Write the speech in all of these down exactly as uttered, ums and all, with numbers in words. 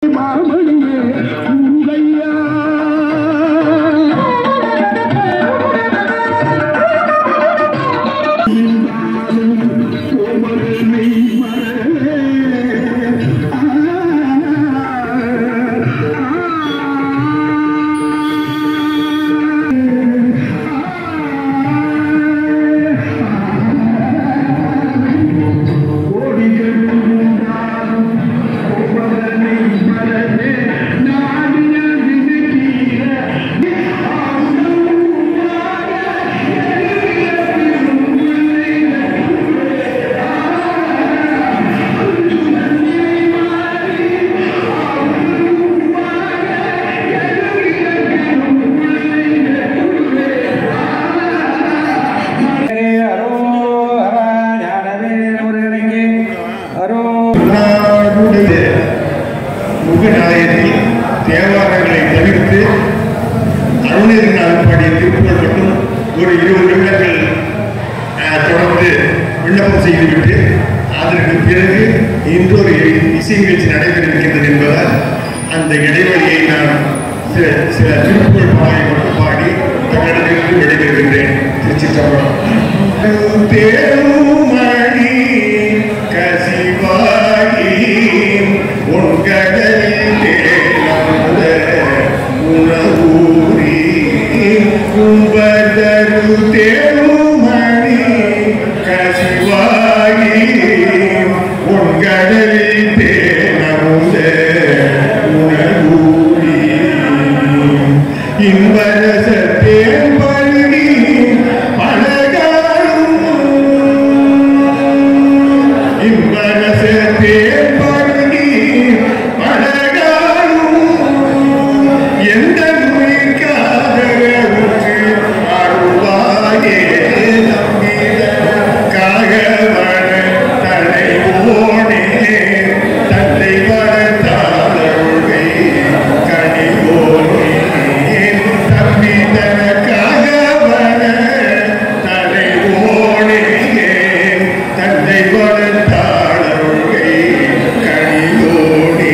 தேவாரங்களை தவிர்த்து அருணகிரிநாதர் பாடிய திருப்புகழ் மட்டும் ஒரு இருபது நிமிடங்கள் தொடர்ந்து விண்ணப்பம் செய்துவிட்டு அதற்கு பிறகு இன்றொரு இசை நிகழ்ச்சி நடைபெற இருக்கின்றது என்பதால் அந்த இடைவெளியை நான் சில சில திருப்புகழ் பாடலை மட்டும் பாடி தங்களிடத்திற்கு விடைபெறுகின்றேன். திருச்சிற்றம்பலம். தேருமணி கசிவாகி உன்கடலில் உணவூரி கும்பதரு தேருமணி கசிவாகி உன்கடலில் தேனமுத உணவூரி இன்பரச தேன்பருகி பலகாரும் இன்பரச தேன்பருகி பலகாரும் எந்த நுழைக்காதவருக்கு அருள்வாயே நம்பிட காகவன தலைவோனே தந்தை வரத்தாளருகை கனிவோனே தம்பிதன காகவன தலைவோனே தந்தை வரத்தாளருகை கனிவோனே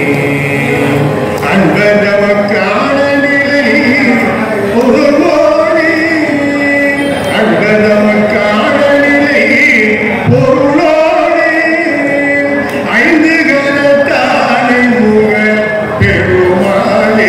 அன்பதவக்கான நிலை பொருளோனே அன்பதவக்கான நிலை பொருளோனே ஐந்து கரத்தானை முக பெருமாளே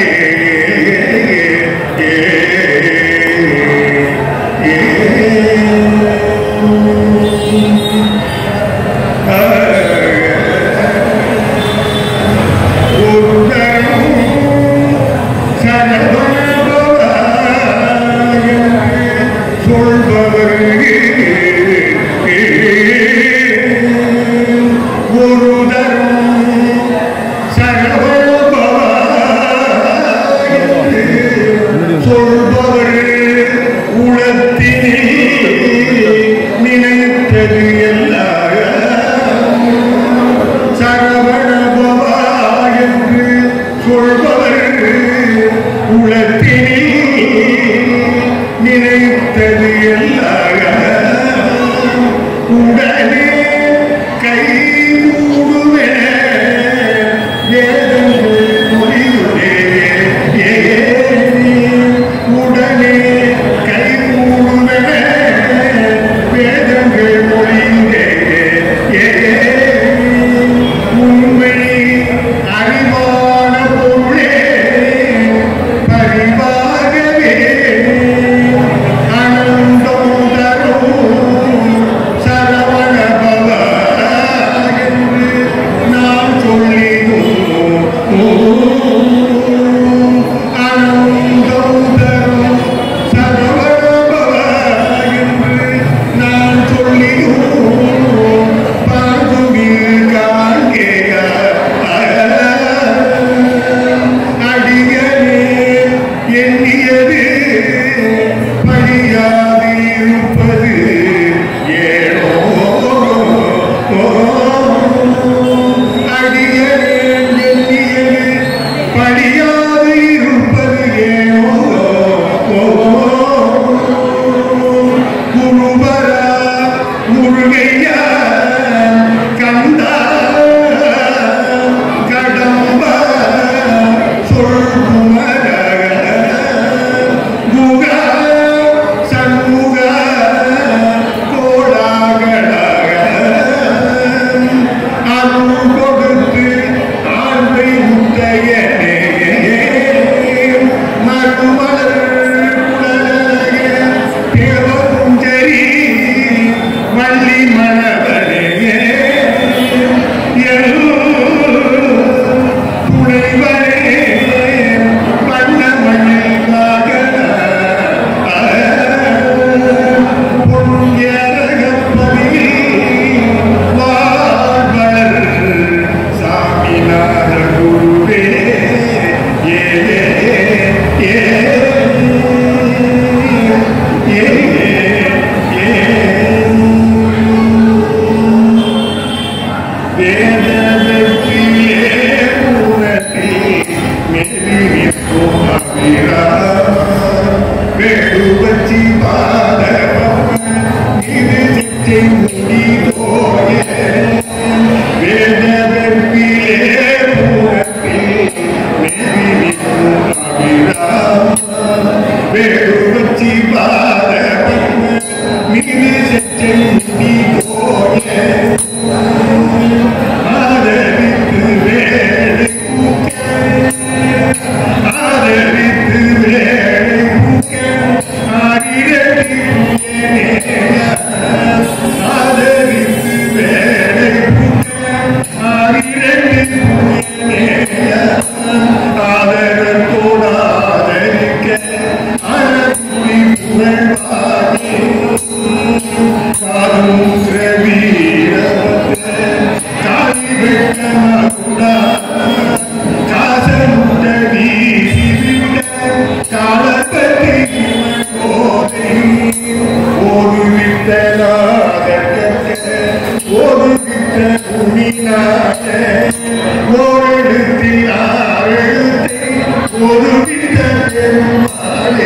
ஒரு தரும் சரவணபவாய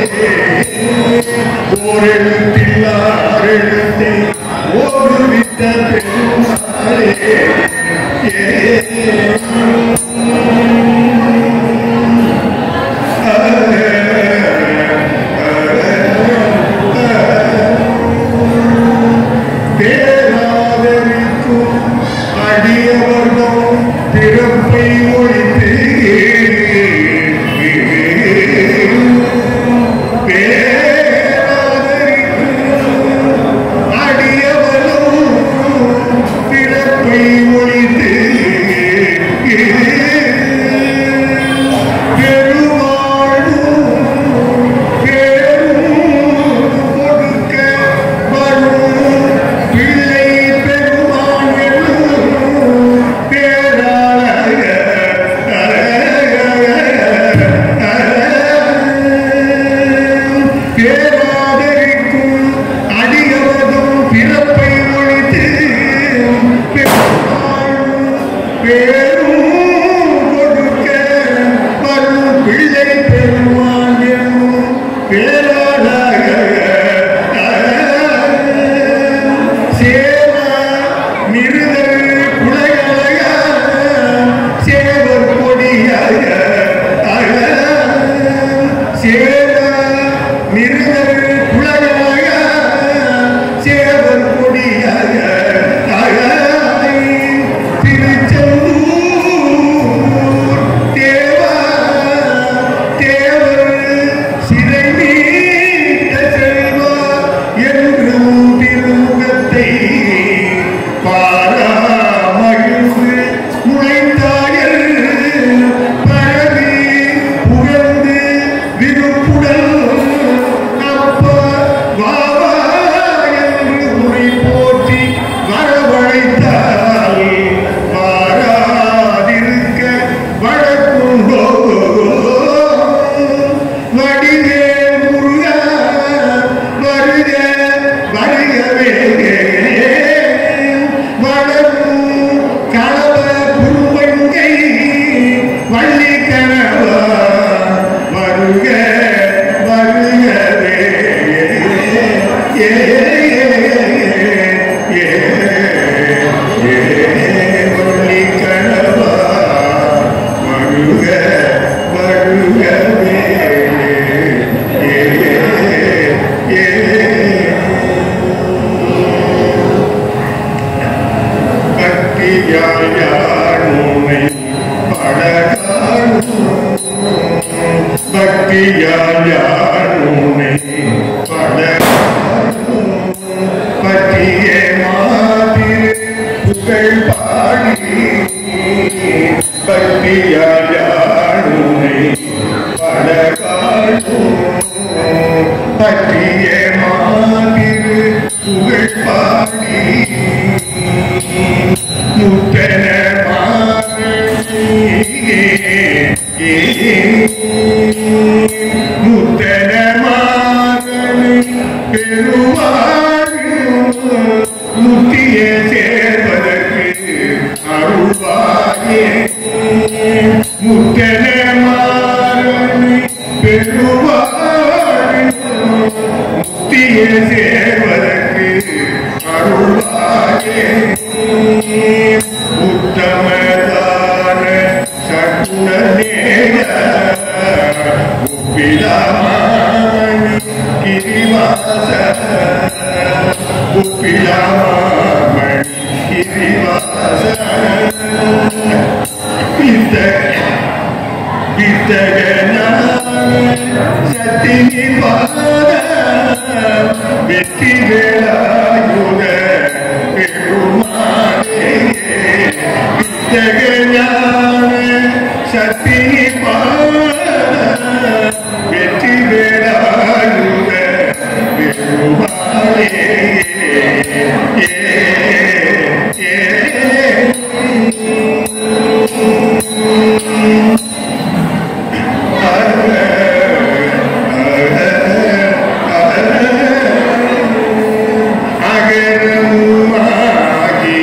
ஓரெழுத்தில் ஆறெழுத்தை ஓடுவித்த பெருமாளே பேராதரிக்கும் அடியவர்தம் பிறப்பை ஒழித்து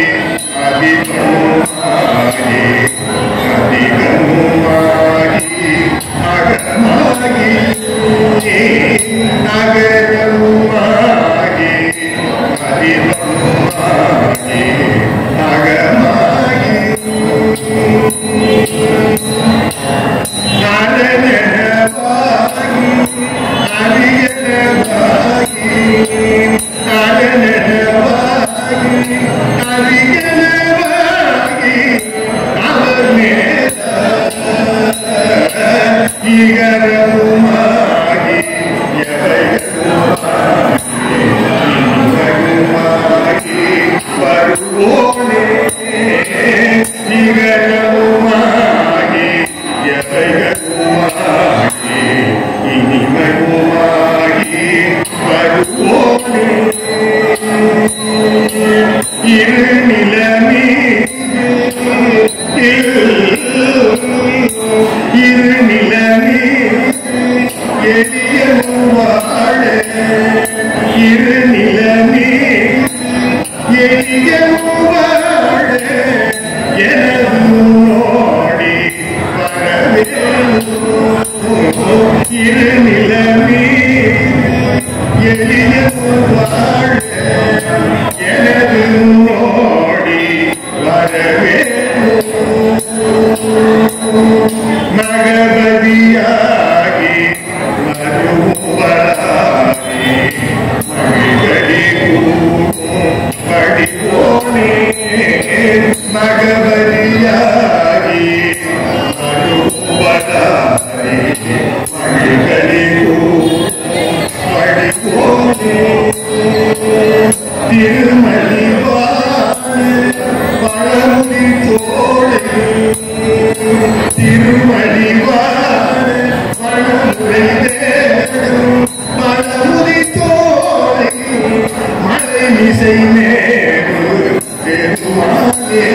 Adi சிகரமுமாகி எவைகளுமாகி வருவோனே சிகரமுமாகி எவைகளுமாகி இனிமையுமாகி வருவோனே இரு நிலமே இரு நிலமே எளிய வாழ இரு நிலமே எளிய வாழ எனது நோடி வரவே இரு நிலமே எளிய வாழ எனது நோடி வரவே மகபதியாகி மறுவராகி மகிழடி கூடும் படிப்போனே மகபதியாகி மறுவராகி மகிழடி கூடும் படிப்போனே திருமலிவாழ் பழமுடி தோழை திருமலிவாழ் பழமுறை பழமுதி தோழை மழை மிசை நேரு பெருமானே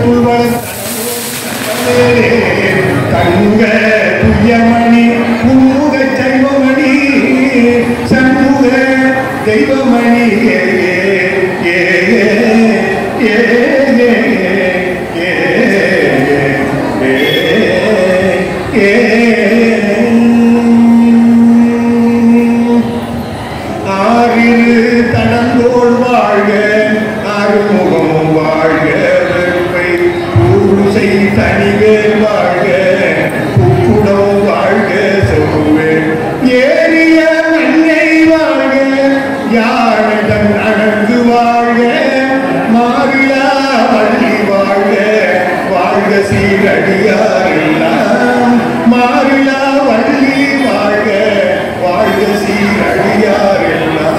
தங்க துயமணி ஆறிரு தடங்கோள் வாழ்க ஆறுமுகமும் வாழ்க வெறுப்பை பூசை தனிவேல் வாழ்க புக்குடம் வாழ்க சொல்வே ஏறிய மண்ணை வாழ்க யானதன் அணங்கு வாழ்க மாறிலா வள்ளி வாழ்க வாழ்க சீரடியாரெல்லாம் மாறிலா வள்ளி வாழ்க வாழ்க சீரடியாரெல்லாம்.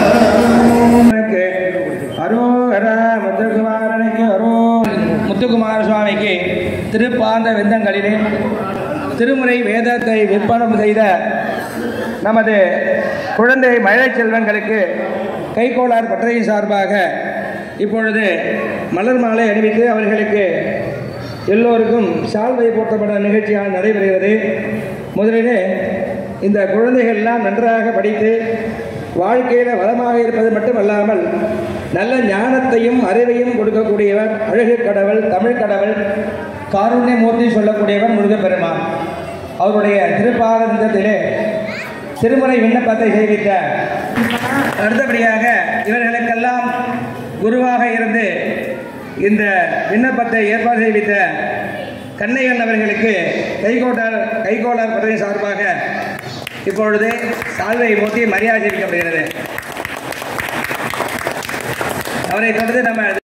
அரோகரா முத்துக்குமாரனுக்கு அரோ முத்துக்குமார சுவாமிக்கு திருப்பாந்த விந்தங்களிலே திருமுறை வேதத்தை விற்பனம் செய்த நமது குழந்தை மழை செல்வங்களுக்கு கைகோளார் பட்டறை சார்பாக இப்பொழுது மலர் மாலை அணிவித்து அவர்களுக்கு எல்லோருக்கும் சால்வை போர்த்தப்பட்ட நிகழ்ச்சியாக நடைபெறுகிறது. முதலிலே இந்த குழந்தைகள் எல்லாம் நன்றாக படித்து வாழ்க்கையில் வளமாக இருப்பது மட்டுமல்லாமல் நல்ல ஞானத்தையும் அறிவையும் கொடுக்கக்கூடியவர் அழகு கடவுள், தமிழ் கடவுள், காருண்யமூர்த்தி சொல்லக்கூடியவர் முருகப்பெருமான். அவருடைய திருப்பாதத்திலே திருமுறை விண்ணப்பத்தை செய்வித்த அடுத்தபடியாக இவர்களுக்கெல்லாம் குருவாக இருந்து இந்த விண்ணப்பத்தை ஏற்பாடு செய்வித்த கண்ணையன் அவர்களுக்கு கைகோட்டார் கைகோளார் பதவி சார்பாக இப்பொழுது சால்வை போட்டி மரியாதை செய்விக்கப்படுகிறது. அவரை தொடர்ந்து நம்ம